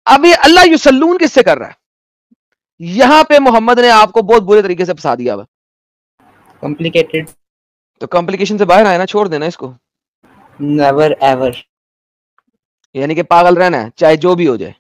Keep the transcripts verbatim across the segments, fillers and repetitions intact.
ابھی اللہ یسلون کس سے کر رہا ہے؟ یہاں پہ محمد نے آپ کو بہت برے طریقے سے پھنسا دیا ہوا. کمپلیکیٹڈ. تو کمپلیکیشن سے باہر آئے نا, چھوڑ دینا اس کو. Never ever. یعنی کہ پاگل رہنا ہے چاہے جو بھی ہو جائے.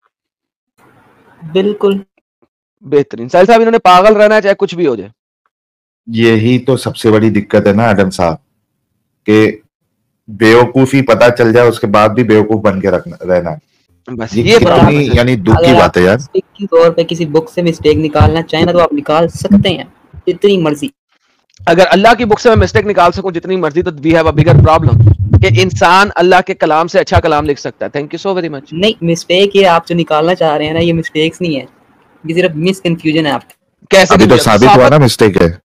بالکل بہترین. ساحل صاحب انہوں نے پاگل رہنا ہے چاہے کچھ بھی ہو جائے. یہی تو سب سے بڑی دقت ہے نا ایڈم صاحب, کہ بیوقوفی پتا چل جائے اس کے بعد بھی بیوقوف بن کے رہنا ہے. بس یہ یہ کتنی یعنی دکھ کی بات ہے یار. کے طور پہ کسی بک سے مسٹیک نکالنا چاہیں تو آپ نکال سکتے ہیں جتنی مرضی. اگر اللہ کی بک سے میں مسٹیک نکال سکوں جتنی مرضی, تو we have a bigger problem کہ انسان اللہ کے کلام سے اچھا کلام لکھ سکتا ہے. Thank you so very much. نہیں, مسٹیک یہ آپ جو نکالنا چاہ رہے ہیں نا, یہ مسٹیکس نہیں ہے, یہ صرف مس کنفیوژن ہے آپ کی. کیسے ابھی تو ثابت ہوا نا مسٹیک ہے.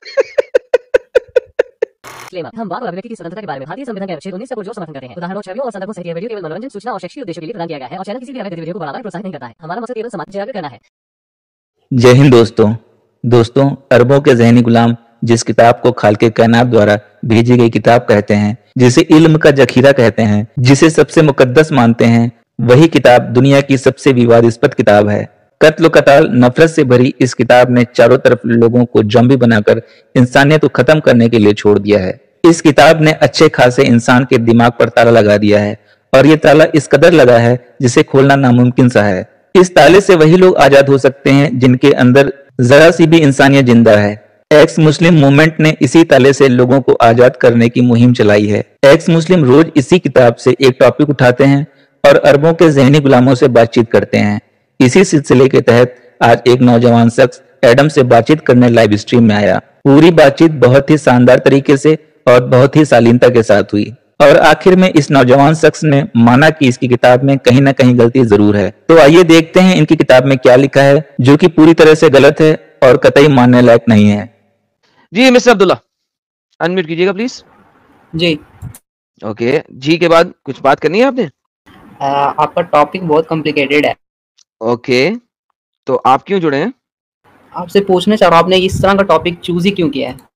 ہم بات ابھی کی سوتنترتا کے بارے میں بھارتی سمویدھان کے انوچھید انیس سے پرجوش سمرتھن کرتے ہیں. ادھارنوں چھویوں اور سندربھوں سے یہ ویڈیو کیول منورنجن سوچنا اور شیکشی ادیشوں کے لیے پردان کیا گیا ہے اور چینل کسی بھی اویدھ ویڈیو کو بڑھاوا پروتساہت نہیں کرتا ہے. ہمارا مقصد کیول سماج جاگرت کرنا ہے. جے ہند دوستوں دوستوں اربوں کے ذہنی غلام جس کتاب کو خالق کائنات دوارا بھیجی گئی کتاب کہتے ہیں, جسے علم کا ذخیرہ کہتے ہیں, جسے سب سے مقدس مانتے ہیں, وہی کتاب دنیا کی سب سے وواداسپد کتاب ہے. قتل و قتال نفرت سے بھری اس کتاب نے چاروں طرف لوگوں کو زومبی بنا کر انسانیت کو ختم کرنے کے لیے چھوڑ دیا ہے. اس کتاب نے اچھے خاصے انسان کے دماغ پر تالا لگا دیا ہے, اور یہ تالا اس قدر لگا ہے جسے کھولنا ناممکن سا ہے. اس تالے سے وہی لوگ آزاد ہو سکتے ہیں جن کے اندر ذرا سی بھی انسانیت زندہ ہے. ایکس مسلم موومنٹ نے اسی تالے سے لوگوں کو آزاد کرنے کی مہم چلائی ہے. ایکس مسلم روز اسی کتاب سے ایک ٹاپک اٹھاتے ہیں اور اربوں کے ذہنی غلاموں سے بات چیت کرتے ہیں. اسی سلسلے کے تحت آج ایک نوجوان شخص ایڈم سے بات چیت کرنے لائیو اسٹریم میں آیا. پوری بات چیت بہت ہی شاندار طریقے سے اور بہت ہی شالینتا کے ساتھ ہوئی, اور آخر میں اس نوجوان شخص نے مانا کہ اس کی کتاب میں کہیں نہ کہیں غلطی ضرور ہے. تو آئیے دیکھتے ہیں ان کی کتاب میں کیا لکھا ہے جو کہ پوری طرح سے غلط ہے اور قطعی ماننے لائق نہیں ہے. جی مسٹر عبداللہ انمیوٹ کیجیے گا پلیز. جی اوکے جی کے بعد کچھ بات کرنی ہے آپ نے؟ آپ کا ٹاپک بہت کمپلیکیٹڈ ہے. اوکے تو آپ کیوں جڑے ہیں؟ آپ سے پوچھنا چاہ رہا ہوں آپ نے اس طرح کا ٹاپک چوز ہی کیوں کیا ہے؟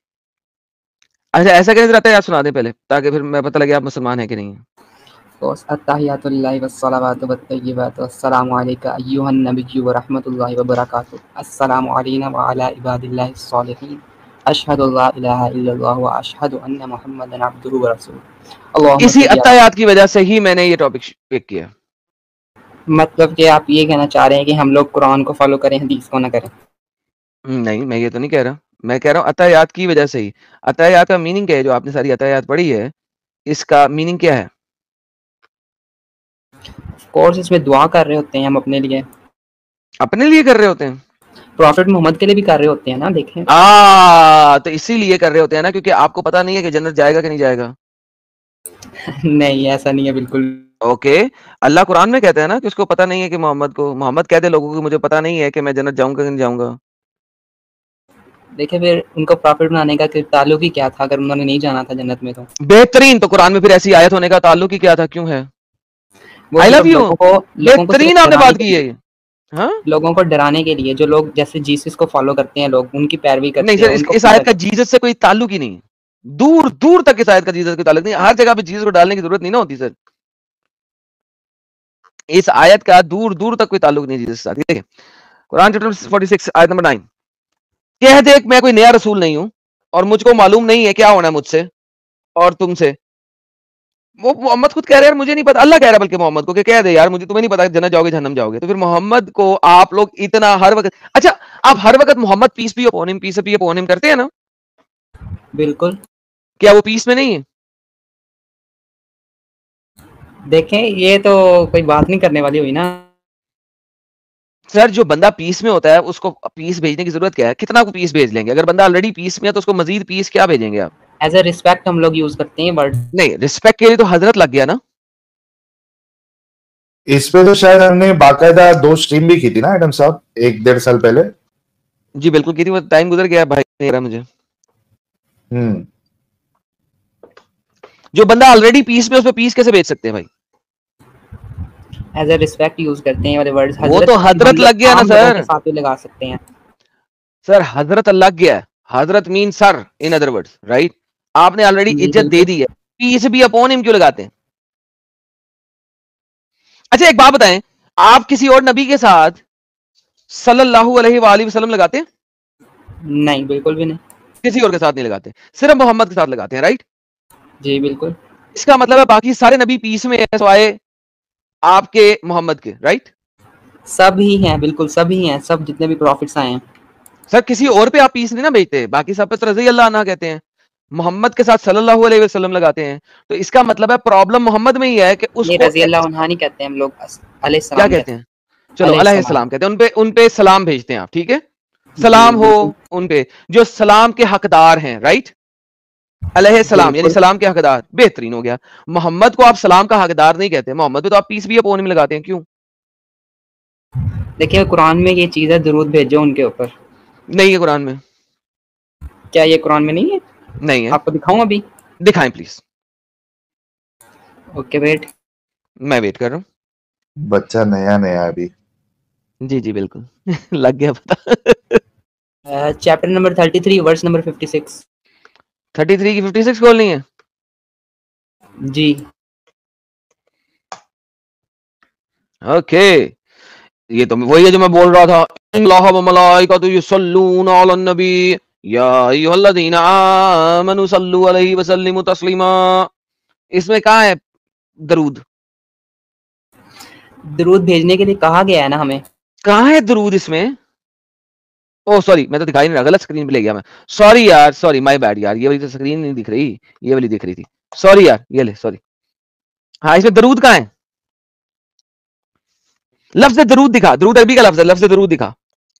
اچھا ایسا کیسے رہتا ہے, آپ سنا دیں پہلے تاکہ پھر میں پتہ لگے آپ مسلمان ہیں کہ نہیں ہیں. التحیات اللہ والصلوات والطیبات والسلام علیک ایھا النبی ورحمۃ اللہ وبرکاتہ. السلام علینا وعلی عباد اللہ الصالحین. اشہد ان لا الہ الا اللہ واشہد ان محمدا عبدہ ورسولہ. اسی التحیات کی وجہ سے ہی میں نے یہ ٹاپک پک کیا. مطلب کہ آپ یہ کہنا چاہ رہے ہیں کہ ہم لوگ قرآن کو فالو کریں حدیث کو نہ کریں؟ نہیں میں یہ تو نہیں کہہ رہا, میں کہہ رہا ہوں التحیات کی وجہ سے ہی. التحیات کا میننگ کیا ہے؟ جو آپ نے ساری التحیات پڑھی ہے اس کا میننگ کیا ہے؟ کورس اس میں دعا کر رہے ہوتے ہیں ہم اپنے لیے. اپنے لیے کر رہے ہوتے ہیں؟ پروفٹ محمد کے لیے بھی کر رہے ہوتے ہیں نا, دیکھیں. آ تو اسی لیے کر رہے ہوتے ہیں نا کیونکہ آپ کو پتا نہیں ہے کہ جنت جائے گا کہ نہیں جائے گا. نہیں ایسا نہیں ہے بالکل. اوکے اللہ قرآن میں کہتا ہے نا کہ اس کو پتا نہیں ہے کہ محمد کو محمد کہتے لوگوں کو مجھے پتا نہیں ہے کہ میں جنت جاؤں گا کہ نہیں جاؤں گا. دیکھیں پھر ان کو پروفٹ بنانے کا تعلق ہی کیا تھا اگر انہوں نے نہیں جانا تھا جنت میں؟ تو بہترین. تو قرآن میں پھر ایسی آیت ہونے کا تعلق ہی کیا تھا, کیوں ہے؟ I love you. بہترین آپ نے بات کی ہے. ہاں لوگوں کو ڈرانے کے لیے, جو لوگ جیسے جیسس کو فالو کرتے ہیں لوگ ان کی پیروی کرتے نہیں ہیں. سر, اس آیت کا جیسس سے کوئی تعلق ہی نہیں, دور دور تک اس آیت کا جیسس کا تعلق نہیں. ہر جگہ پہ جیسس کو ڈالنے کی ضرورت نہیں نا ہوتی سر. اس آیت کا دور دور تک کوئی تعلق نہیں جیسس کے ساتھ. دیکھیں قرآن چیپٹر چھیالیس آیت نمبر نو, کہہ دے میں کوئی نیا رسول نہیں ہوں اور مجھ کو معلوم نہیں ہے کیا ہونا ہے مجھ سے اور تم سے. وہ محمد خود کہہ رہے ہیں مجھے نہیں پتا, اللہ کہہ رہا ہے بلکہ محمد کو کہ کہہ دے یار مجھے تمہیں نہیں پتا جنت جاؤ گے جہنم جاؤ گے. تو پھر محمد کو آپ لوگ اتنا ہر وقت, اچھا آپ ہر وقت محمد پیس بھی اپون ہم پیس بھی اپون ہم کرتے ہیں نا؟ بالکل. کیا وہ پیس میں نہیں ہے؟ دیکھیں یہ تو کوئی بات نہیں کرنے والی ہوئی نا سر. جو بندہ پیس میں ہوتا ہے اس کو پیس بھیجنے کی ضرورت کیا ہے؟ کتنا کو پیس بھیج لیں گے؟ اگر بندہ آلریڈی پیس میں ہے تو اس کو مزید پیس کیا بھیجیں گے آپ؟ ایز اے ریسپیکٹ ہم لوگ یوز کرتے ہیں ورڈ. نہیں ریسپیکٹ کے لیے تو حضرت لگ گیا نا. اس پہ تو شاید ہم نے باقاعدہ دو سٹریم بھی کی تھی نا ایڈم صاحب, ایک ڈیڑھ سال پہلے. جی بالکل کی تھی, وہ ٹائم گزر گیا بھائی میرا. مجھے ہم جو بندہ آلریڈی پیس میں اس پہ پیس کیسے بھیج سکتے ہیں بھائی؟ ایز اے ریسپیکٹ یوز کرتے ہیں والے ورڈز. وہ تو حضرت لگ گیا نا سر. کے ساتھ بھی لگا سکتے ہیں سر حضرت لگ گیا. حضرت mean sir in other words right. آپ نے آلریڈی عزت دے دی ہے, پیس بھی اپون ہم کیوں لگاتے ہیں؟ اچھا ایک بات بتائیں, آپ کسی اور نبی کے ساتھ صلی اللہ علیہ وآلہ وسلم لگاتے ہیں؟ نہیں بالکل بھی نہیں. کسی اور کے ساتھ نہیں لگاتے, صرف محمد کے ساتھ لگاتے ہیں, رائٹ؟ جی بالکل. اس کا مطلب ہے باقی سارے نبی پیس میں ہیں سوائے آپ کے محمد کے, رائٹ؟ سب ہی ہیں, بالکل سب ہی ہیں, سب جتنے بھی پروفٹس آئے ہیں. سر کسی اور پہ آپ پیس نہیں نا بھیجتے, باقی سب پہ تو رضی اللہ عنہ کہتے ہیں, محمد کے ساتھ صلی اللہ علیہ وسلم لگاتے ہیں. تو اس کا مطلب ہے پرابلم محمد میں ہی ہے کہ اس یہ کو رضی اللہ عنہ نہیں کہتے ہم لوگ, علیہ کیا السلام کہتے ہیں, چلو علیہ علیہ السلام. السلام کہتے ہیں, ان پہ ان پہ سلام بھیجتے ہیں آپ, ٹھیک ہے, جی سلام ہو بالکل. ان پہ جو سلام کے حقدار ہیں, رائٹ؟ علیہ السلام یعنی بالکل سلام کے حقدار, بہترین ہو گیا. محمد کو آپ سلام کا حقدار نہیں کہتے, محمد پہ تو آپ پیس بھی اپون میں لگاتے ہیں, کیوں؟ دیکھیے قرآن میں یہ چیز ہے, درود بھیجو ان کے اوپر. نہیں ہے قرآن میں, کیا یہ قرآن میں نہیں ہے؟ نہیں ہے. آپ کو دکھاؤں ابھی؟ دکھائیں پلیز, اوکے ویٹ. میں ویٹ کر رہا ہوں. بچہ نیا نیا ابھی. جی جی بالکل لگ گیا پتا. Chapter number thirty three verse number fifty six. Thirty three کی ففٹی سکس کھولنی ہے. جی اوکے, یہ تو وہی ہے جو میں بول رہا تھا, اللہ و ملائکۃ یصلون علی النبی یا ایھا الذین آمنوا صلوا علیہ وسلموا تسلیما. اس میں کہاں ہے درود؟ درود بھیجنے کے لیے کہا گیا ہے نا ہمیں. کہاں ہے درود اس میں؟ او سوری, میں تو دکھائی نہیں رہا, غلط اسکرین پہ لے گیا میں, سوری یار, سوری مائی بیڈ یار, یہ والی تو اسکرین نہیں دکھ رہی, یہ والی دکھ رہی تھی, سوری یار, یہ لے سوری. ہاں اس میں درود کہاں ہے؟ لفظ درود دکھا, درود عربی کا لفظ ہے, لفظ درود دکھا.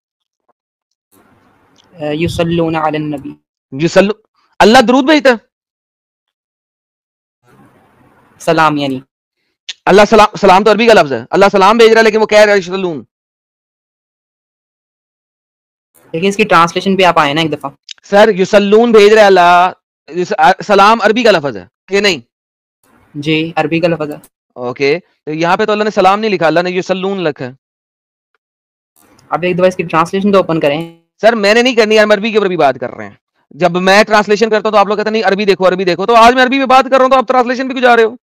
یصلون علی النبی. یصلو, اللہ درود بھیجتا ہے؟ سلام یعنی اللہ سلام, سلام تو عربی کا لفظ ہے, اللہ سلام بھیج رہا ہے لیکن وہ کہہ رہا ہے یصلون. دیکھیے اس کی ٹرانسلیشن پہ آپ آئے نا ایک دفعہ. سر یصلون بھیج رہا ہے اللہ, سلام عربی کا لفظ ہے کہ نہیں؟ جی عربی کا لفظ ہے. اوکے, تو یہاں پہ تو اللہ نے سلام نہیں لکھا, اللہ نے یصلون لکھا ہے. اب ایک دفعہ اس کی ٹرانسلیشن تو اوپن کریں. سر میں نے نہیں کرنی, ہم عربی کے اوپر بھی بات کر رہے ہیں. جب میں ٹرانسلیشن کرتا ہوں تو آپ لوگ کہتے ہیں نہیں عربی دیکھو عربی دیکھو, تو آج میں عربی میں بات کر رہا ہوں تو آپ ٹرانسلیشن بھی جا رہے ہو.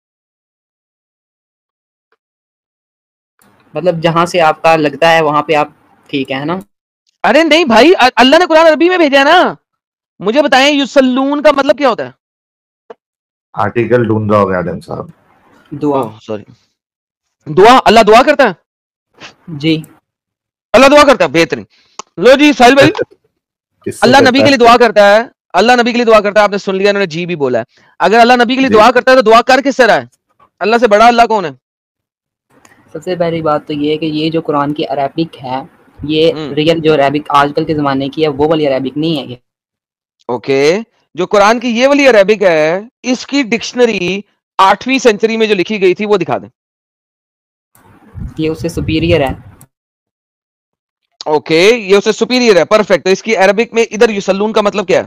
مطلب جہاں سے آپ کا لگتا ہے وہاں پہ آپ ٹھیک ہے نا. ارے نہیں بھائی, اللہ نے قرآن عربی میں بھیجا ہے نا. مجھے بتائیں یصلون کا مطلب کیا ہوتا ہے؟ آرٹیکل ڈھونڈ رہا ہوگا ایڈم صاحب. دعا. سوری, دعا, اللہ دعا کرتا ہے؟ جی اللہ دعا کرتا ہے, بہترین. لو جی ساحل بھائی, اس سے اللہ کہتا نبی کے لیے دعا کرتا ہے, اللہ نبی کے لیے دعا کرتا ہے, آپ نے سن لیا, انہوں نے جی بھی بولا ہے. اگر اللہ نبی کے لیے جی. دعا کرتا ہے تو دعا کر کس طرح ہے؟ اللہ سے بڑا اللہ کون ہے؟ سب سے پہلی بات تو یہ ہے کہ یہ جو قرآن کی عربک ہے یہ ہم، ریئل جو عربک آج کل کے زمانے کی ہے وہ والی عربک نہیں ہے. یہ اوکے, جو قرآن کی یہ والی عربک ہے اس کی ڈکشنری آٹھویں سینچری میں جو لکھی گئی تھی وہ دکھا دیں. یہ اس سے سپیریئر ہے. اوکے, یہ اسے سپیریئر ہے, پرفیکٹ. تو اس کی عربک میں ادھر یصلون کا مطلب کیا ہے؟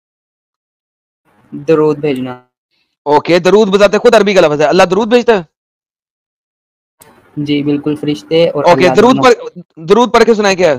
درود بھیجنا. اوکے, درود بذات خود عربی کا لفظ ہے, اللہ درود بھیجتا ہے. جی بالکل, فرشتے اور اوکے, اللہ درود دونوں. پر درود پڑھ کے سنائے کیا ہے؟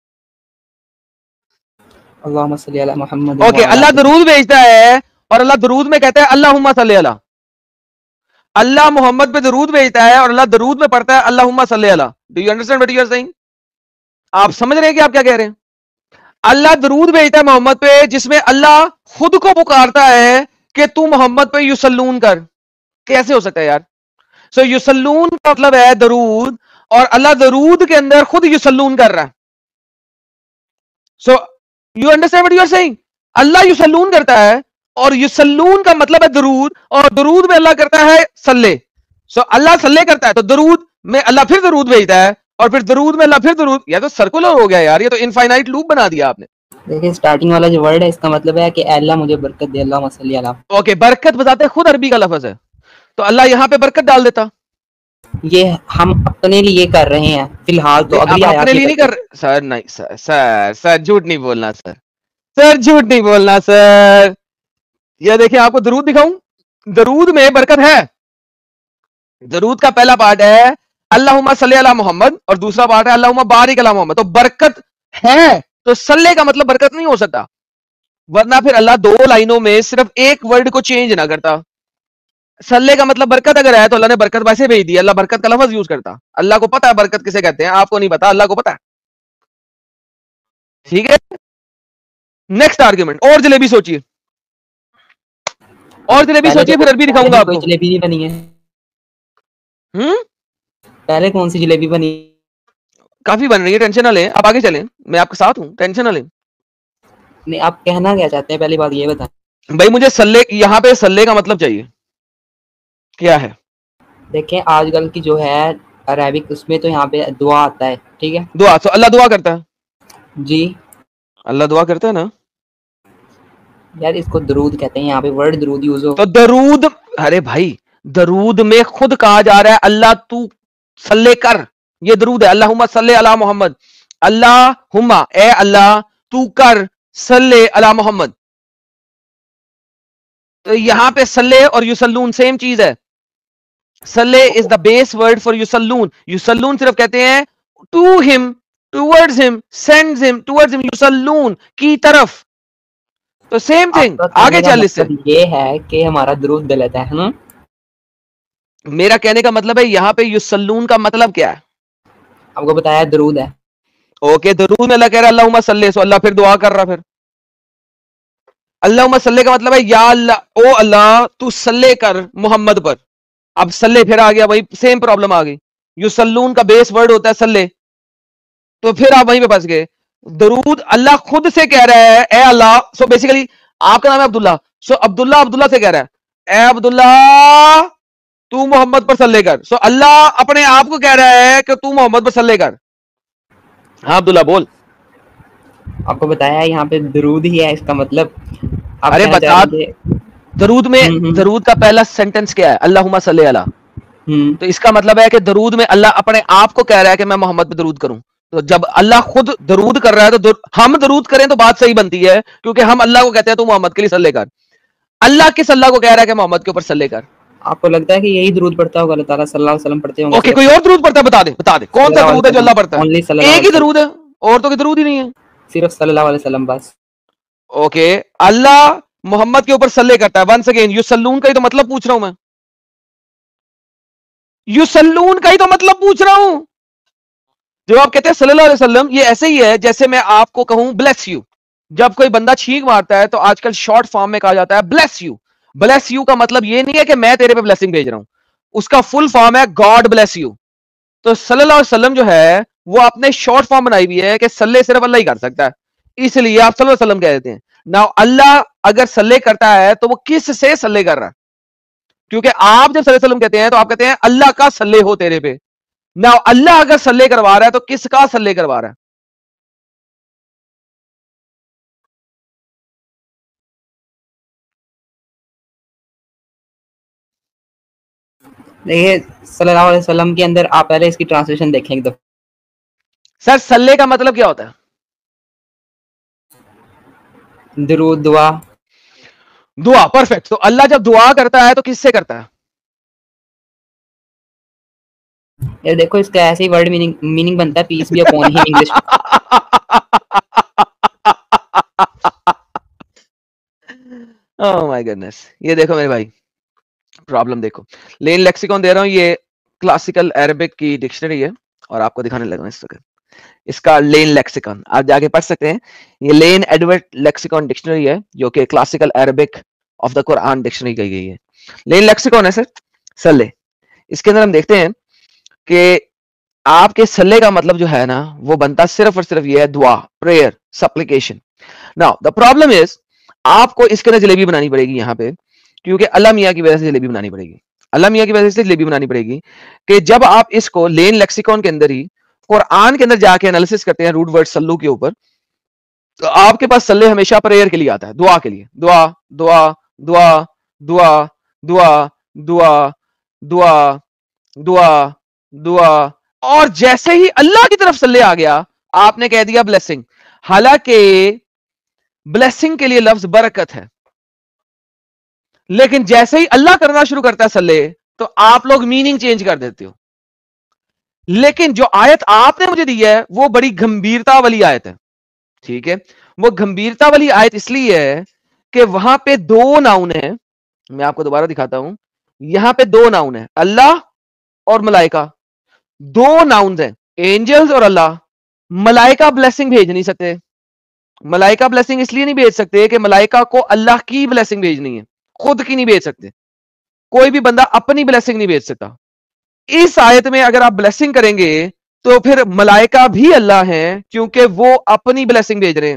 اللہم صلی علی محمد اوکے, وعلی اللہ آلہ. درود بھیجتا ہے اور اللہ درود میں کہتا ہے اللہم صلی علی. اللہ محمد پہ درود بھیجتا ہے اور اللہ درود میں پڑھتا ہے اللہم صلی علی. Do you understand what you are saying? آپ سمجھ رہے ہیں کہ آپ کیا کہہ رہے ہیں؟ اللہ درود بھیجتا ہے محمد پہ جس میں اللہ خود کو پکارتا ہے کہ تو محمد پہ یصلون کر. کیسے ہو سکتا ہے یار؟ سو so, یصلون کا مطلب ہے درود, اور اللہ درود کے اندر خود یصلون کر رہا ہے. So you understand what you are saying? اللہ یصلون کرتا ہے اور یصلون کا مطلب ہے درود, اور درود میں اللہ کرتا ہے صلی. سو so, اللہ صلی کرتا ہے تو درود میں اللہ پھر درود بھیجتا ہے, اور پھر درود میں اللہ پھر درود. یہ تو سرکولر ہو گیا یار, یہ تو انفائنائٹ لوپ بنا دیا آپ نے. دیکھیں سٹارٹنگ والا جو ورڈ ہے اس کا مطلب ہے کہ اے اللہ مجھے برکت دے, اللہم صلی علی. اوکے, برکت بتاتے خود عربی کا لفظ ہے, تو اللہ یہاں پہ برکت ڈال دیتا. یہ ہم اپنے لیے کر رہے ہیں فی الحال, تو آپ اگلی اپنے آیات میں لیے نہیں کرتے کر رہے سر, نہیں سر, سر سر جھوٹ نہیں بولنا سر, سر جھوٹ نہیں بولنا سر. یہ دیکھیں آپ کو درود دکھاؤں, درود میں برکت ہے. درود کا پہلا پارٹ ہے اللہم صلی علی محمد, اور دوسرا پارٹ ہے اللہم بارک علی محمد. تو برکت ہے, تو صلی کا مطلب برکت نہیں ہو سکتا, ورنہ پھر اللہ دو لائنوں میں صرف ایک ورڈ کو چینج نہ کرتا. सल्ले का मतलब बरकत अगर है तो अल्लाह ने बरकत वैसे भेज दी, अल्लाह बरकत का लफ्ज यूज करता, अल्लाह को पता है बरकत किसे कहते हैं, आपको नहीं पता, अल्लाह को पता है, ठीक है। नेक्स्ट आर्ग्यूमेंट, और जलेबी सोचिए, और जलेबी पहले सोचिए, तो फिर अरबी दिखाऊंगा कोई आपको। जलेबी नहीं बनी है, हम्म पहले कौन सी जलेबी बनी? काफी बन रही है, टेंशन ना लें, आप आगे चलें, मैं आपके साथ हूं, टेंशन ना लें। नहीं, आप कहना क्या चाहते हैं, पहली बात ये बताएं। भाई मुझे सल्ले, यहाँ पे सल्ले का मतलब चाहिए क्या है। देखें आजकल की जो है अरेबिक, उसमें तो यहाँ पे दुआ आता है, ठीक है दुआ, तो अल्लाह दुआ करता है, जी। अल्लाह दुआ करता है ना। यार इसको दरूद कहते हैं, यहाँ पे वर्ड दरूद यूज हो। तो दरूद, अरे भाई दरूद में खुद कहा जा रहा है अल्लाह तू सल्ले कर, ये दरूद है, अल्लाहुम्मा सल्ले अला मोहम्मद, अल्लाहुम्मा ए अल्लाह तू कर सल्ले अला मोहम्मद। तो यहां पे सल्ले और युसल्लून सेम चीज है। सल्ले is the base word for युसल्लून, युसल्लून सिर्फ कहते हैं to him, towards him, sends him towards him, युसल्लून की तरफ। तो सेम थिंग, आगे चल इससे। ये है कि हमारा दरूद गलत है ना। मेरा कहने का मतलब है यहाँ पे युसल्लून का मतलब क्या है, आपको बताया दरूद है। ओके, दरूद में अल्लाह कह रहा है अल्लाहुम्मा सल्ले, सो अल्लाह फिर दुआ कर रहा, फिर अल्लाहुम्मा सल्ले का मतलब है या अल्लाह, ओ अल्लाह तू सल्ले कर मोहम्मद पर। अब सल्ले फिर आ गया, वही सेम प्रॉब्लम आ गई, युसल्लून का बेस वर्ड होता है सल्ले, तो फिर आप वहीं पे फंस गए। दरूद अल्लाह खुद से कह रहा है ए अल्लाह, सो बेसिकली आपका नाम है अब्दुल्ला, सो अब्दुल्ला अब्दुल्ला से कह रहा है ए अब्दुल्ला तू मोहम्मद पर सल्ले कर, सो अल्लाह अपने आप को कह रहा है कि तू मोहम्मद पर सल्ले कर। हाँ अब्दुल्ला बोल। आपको बताया यहाँ पे दरूद ही है इसका मतलब। आप अरे कहना बता, चाह रहे थे- दरूद में, हम्म, हम्म। दरूद का पहला सेंटेंस क्या है, अल्लाहुम्मा सल्ले अला, हम्म, तो इसका मतलब है कि दरूद में अल्लाह अपने आप को कह रहा है कि मैं मोहम्मद पे दरूद करूं। तो जब अल्लाह खुद दरूद कर रहा है तो दर, हम दरूद करें तो बात सही बनती है, क्योंकि हम अल्लाह को कहते हैं तू मोहम्मद के लिए सल्ले कर। अल्लाह किस अल्लाह को कह रहा है कि मोहम्मद के ऊपर सल्ले कर। आपको लगता है कि यही दरूद पढ़ता होगा अल्लाह ताला सल्लल्लाहु अलैहि वसल्लम पढ़ते होंगे? ओके, कोई और दरूद पढ़ता है, बता दे बता दे कौन सा दरूद है जो अल्लाह पढ़ता है। Only सल्लल्लाहु एक ही अलैहि दरूद है, और तो कोई दरूद ही नहीं है। सिर्फ सल्लल्लाहु अलैहि वसल्लम बस। ओके, अल्लाह मोहम्मद के ऊपर सल्ले करता है। वंस अगेन युसल्लून का ही तो मतलब पूछ रहा हूं मैं, युसल्लून का ही तो मतलब पूछ रहा हूं। जो आप कहते हैं सल्लल्लाहु अलैहि वसल्लम, ये ऐसे ही है जैसे मैं आपको कहूं ब्लेस यू। जब कोई बंदा छींक मारता है तो आजकल शॉर्ट फॉर्म में कहा जाता है ब्लेस यू। ब्लेस यू का मतलब ये नहीं है कि मैं तेरे पे ब्लेसिंग भेज रहा हूं, उसका फुल फॉर्म है गॉड ब्लेस यू। तो सल्लल्लाहु अलैहि वसल्लम जो है वो आपने शॉर्ट फॉर्म बनाई हुई है कि सल्ले सिर्फ अल्लाह ही कर सकता है, इसलिए आप सल्लल्लाहु अलैहि वसल्लम कह देते हैं ना। अल्लाह अगर सल्ले करता है तो वो किस से सल्ले कर रहा है, क्योंकि आप जब सल्लल्लाहु अलैहि वसल्लम कहते हैं तो आप कहते हैं अल्लाह का सल्ले हो तेरे पे ना। अल्लाह अगर सल्ले करवा रहा है तो किसका सल्ले करवा रहा है। देखिए सल्लल्लाहु अलैहि वसल्लम के अंदर आप पहले इसकी ट्रांसलेशन देखें एक दफा। सर सल्ले का मतलब क्या होता है? दरूद, दुआ। दुआ, परफेक्ट। तो अल्लाह जब दुआ करता है तो किससे करता है? ये देखो इसका ऐसे ही वर्ड मीनिंग मीनिंग बनता है peace be upon him English. Oh my goodness, ये देखो मेरे भाई प्रॉब्लम देखो। लेन लेक्सिकॉन दे रहा हूं, ये क्लासिकल अरबिक की डिक्शनरी है और आपको दिखाने लगा इस वक्त इसका लेन लेक्सिकॉन, आप जाके पढ़ सकते हैं। ये लेन एडवर्ड लेक्सिकॉन डिक्शनरी है जो कि classical Arabic of the Quran dictionary कही गई है। लेन लेक्सिकॉन है सर सल्ले। इसके अंदर हम देखते हैं कि आपके सल्ले का मतलब जो है ना वो बनता सिर्फ और सिर्फ ये है दुआ, prayer, supplication. Now the problem is आपको इसके अंदर जलेबी बनानी पड़ेगी यहाँ पे, क्योंकि अल्लाह मियाँ की वजह से जलेबी बनानी पड़ेगी। अल्लाह मियाँ की वजह से जलेबी बनानी पड़ेगी कि जब आप इसको लेन लेक्सिकॉन के अंदर ही कुरान के अंदर जाके एनालिसिस करते हैं रूट वर्ड सल्लू के ऊपर, तो आपके पास सल्ले हमेशा प्रेयर के लिए आता है, दुआ के लिए। दुआ दुआ दुआ दुआ दुआ दुआ दुआ दुआ दुआ, और जैसे ही अल्लाह की तरफ सल्ले आ गया आपने कह दिया ब्लेसिंग। हालांकि ब्लेसिंग के लिए लफ्ज बरकत है, लेकिन जैसे ही अल्लाह करना शुरू करता है सल्ले तो आप लोग मीनिंग चेंज कर देते हो। लेकिन जो आयत आपने मुझे दी है वो बड़ी गंभीरता वाली आयत है, ठीक है। वो गंभीरता वाली आयत इसलिए है कि वहां पे दो नाउन है, मैं आपको दोबारा दिखाता हूं। یہاں پہ دو ناؤن ہے, اللہ اور ملائکہ, دو ناؤنز ہیں, اینجلز اور اللہ. ملائکہ بلیسنگ بھیج نہیں سکتے. ملائکہ بلیسنگ اس لیے نہیں بھیج سکتے کہ ملائکہ کو اللہ کی بلیسنگ بھیجنی ہے, خود کی نہیں بھیج سکتے. کوئی بھی بندہ اپنی بلیسنگ نہیں بھیج سکتا. اس آیت میں اگر آپ بلیسنگ کریں گے تو پھر ملائکہ بھی اللہ ہیں کیونکہ وہ اپنی بلیسنگ بھیج رہے ہیں.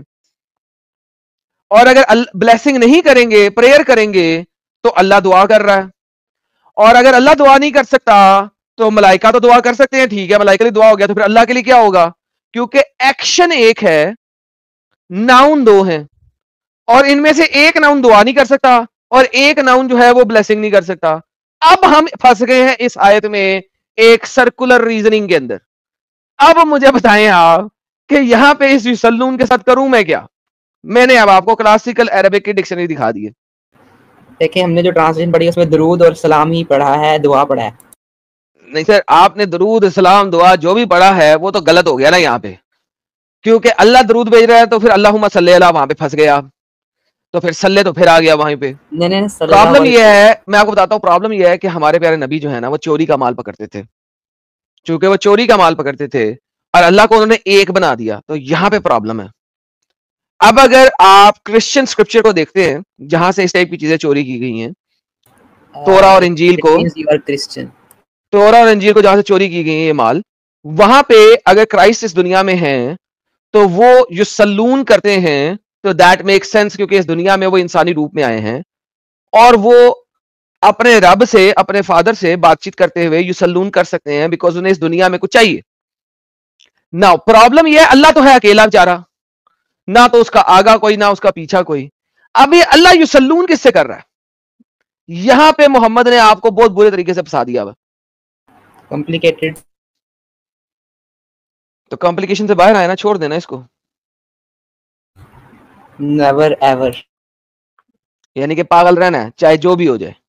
اور اگر بلیسنگ نہیں کریں گے, پریئر کریں گے, تو اللہ دعا کر رہا ہے. اور اگر اللہ دعا نہیں کر سکتا تو ملائکہ تو دعا کر سکتے ہیں, ٹھیک ہے, ملائکہ کے لیے دعا ہو گیا, تو پھر اللہ کے لیے کیا ہوگا؟ کیونکہ ایکشن ایک ہے, ناؤن دو ہیں, اور ان میں سے ایک ناؤن دعا نہیں کر سکتا اور ایک ناؤن جو ہے وہ بلیسنگ نہیں کر سکتا. اب ہم پھنس گئے ہیں اس آیت میں ایک سرکولر ریزننگ کے اندر. اب مجھے بتائیں آپ کہ یہاں پہ اس یسلون کے ساتھ کروں میں کیا؟ میں نے اب آپ کو کلاسیکل عربک کی ڈکشنری دکھا دی ہے. دیکھیں ہم نے جو ٹرانسلیشن پڑھی اس میں درود اور سلام ہی پڑھا ہے, دعا پڑھا ہے. نہیں سر, آپ نے درود سلام دعا جو بھی پڑھا ہے وہ تو غلط ہو گیا نا یہاں پہ, کیونکہ اللہ درود بھیج رہا ہے تو پھر اللہم صلی اللہ وہاں پہ پھنس گیا, تو پھر صلی تو پھر آ گیا وہیں پہ. پرابلم یہ ہے, میں آپ کو بتاتا ہوں, پرابلم یہ ہے کہ ہمارے پیارے نبی جو ہے نا وہ چوری کا مال پکڑتے تھے. چونکہ وہ چوری کا مال پکڑتے تھے اور اللہ کو انہوں نے ایک بنا دیا, تو یہاں پہ پرابلم ہے. اب اگر آپ کرسچن اسکرپچر کو دیکھتے ہیں جہاں سے اس ٹائپ کی چیزیں چوری کی گئی ہیں, تورا اور انجیل کو, تورا اور انجیل کو جہاں سے چوری کی گئی ہیں یہ مال, وہاں پہ اگر کرائسٹ اس دنیا میں ہیں تو وہ یسلون کرتے ہیں, تو دیٹ میک سینس, کیونکہ اس دنیا میں وہ انسانی روپ میں آئے ہیں اور وہ اپنے رب سے, اپنے فادر سے بات چیت کرتے ہوئے یسلون کر سکتے ہیں, بیکاز انہیں اس دنیا میں کچھ چاہیے. نا پرابلم یہ ہے, اللہ تو ہے اکیلا بیچارہ, نہ تو اس کا آگا کوئی نہ اس کا پیچھا کوئی. اب یہ اللہ یسلون کس سے کر رہا ہے؟ یہاں پہ محمد نے آپ کو بہت برے طریقے سے پھنسا دیا. کمپلیکیٹڈ. تو کمپلیکیشن سے باہر آئے نا, چھوڑ دینا اس کو. نیور ایور, یعنی کہ پاگل رہنا ہے چاہے جو بھی ہو جائے.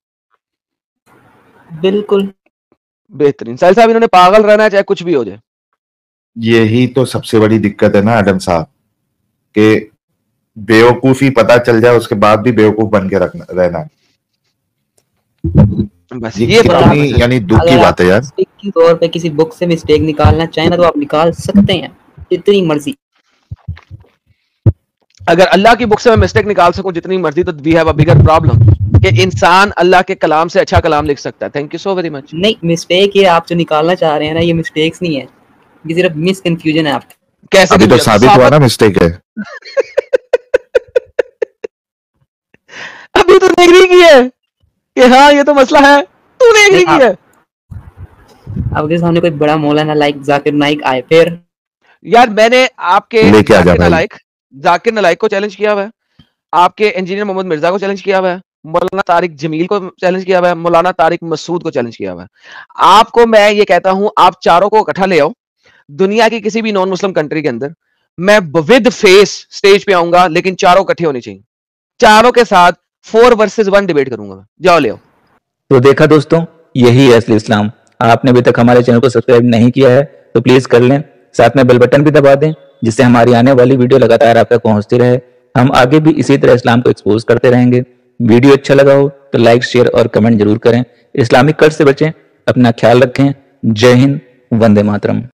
بالکل بہترین. ساحل صاحب انہوں نے پاگل رہنا ہے چاہے کچھ بھی ہو جائے. یہی تو سب سے بڑی دقت ہے نا ایڈم صاحب, کہ بیوقوفی پتا چل جائے اس کے بعد بھی بیوقوف بن کے رکھنا رہنا ہے. بس یہ یہ کتنی یعنی دکھ کی بات ہے یار. کی طور پہ کسی بک سے مسٹیک نکالنا چاہیں نا تو آپ نکال سکتے ہیں جتنی مرضی. اگر اللہ کی بک سے میں مسٹیک نکال سکوں جتنی مرضی, تو we have a bigger problem کہ انسان اللہ کے کلام سے اچھا کلام لکھ سکتا ہے. Thank you so very much. نہیں, مسٹیک یہ آپ جو نکالنا چاہ رہے ہیں نا, یہ مسٹیکس نہیں ہے, یہ صرف مس کنفیوژن ہے. آپ کیسے ابھی تو ثابت ہوا نا مسٹیک ہے. ابھی تو ایگری کی ہے کہ ہاں یہ تو مسئلہ ہے, تو نے ایگری کی ہے. اب کے سامنے کوئی بڑا مولانا لائک ذاکر نائک آئے پھر یار میں نے آپ کے لے کے آ جا ذاکر بھائی. نالائق ذاکر نالائق کو چیلنج کیا ہوا ہے, آپ کے انجینئر محمد مرزا کو چیلنج کیا ہوا ہے, مولانا طارق جمیل کو چیلنج کیا ہوا ہے, مولانا طارق مسعود کو چیلنج کیا ہوا ہے. آپ کو میں یہ کہتا ہوں آپ چاروں کو اکٹھا لے آؤ دنیا کی کسی بھی نان مسلم کنٹری کے اندر, میں ود فیس سٹیج پہ آؤں گا, لیکن چاروں اکٹھے ہونے چاہیے. چاروں کے ساتھ فور ورسز ون ڈیبیٹ کروں گا. جاؤ لے آؤ. تو دیکھا دوستوں, یہی ہے اصلی اسلام. آپ نے ابھی تک ہمارے چینل کو سبسکرائب نہیں کیا ہے تو پلیز کر لیں, ساتھ میں بیل بٹن بھی دبا دیں جس سے ہماری آنے والی ویڈیو لگاتار آپ تک پہنچتی رہے. ہم آگے بھی اسی طرح اسلام کو ایکسپوز کرتے رہیں گے. ویڈیو اچھا لگا ہو تو لائک, شیئر اور کمنٹ ضرور کریں. اسلامک قرض سے بچیں, اپنا خیال رکھیں. جے ہند, وندے ماترم.